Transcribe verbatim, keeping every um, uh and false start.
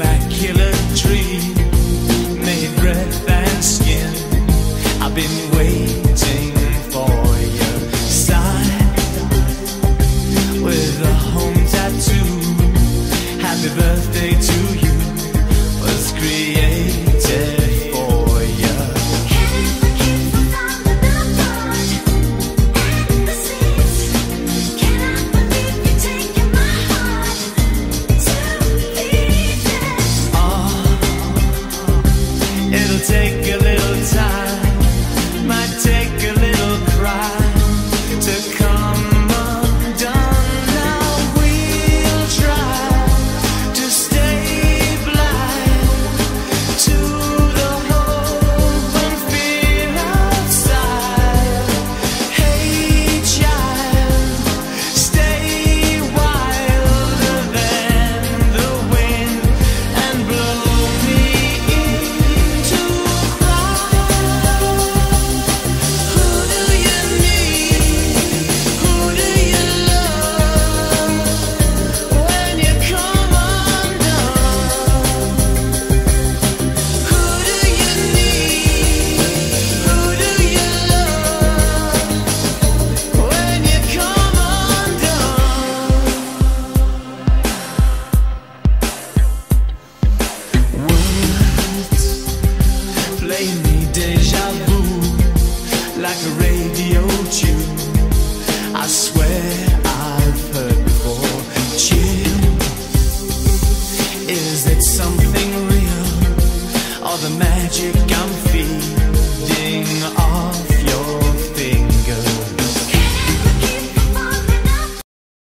immaculate tree, made breath and skin. I've been waiting for your sign with a home tattoo. Happy birthday to you was created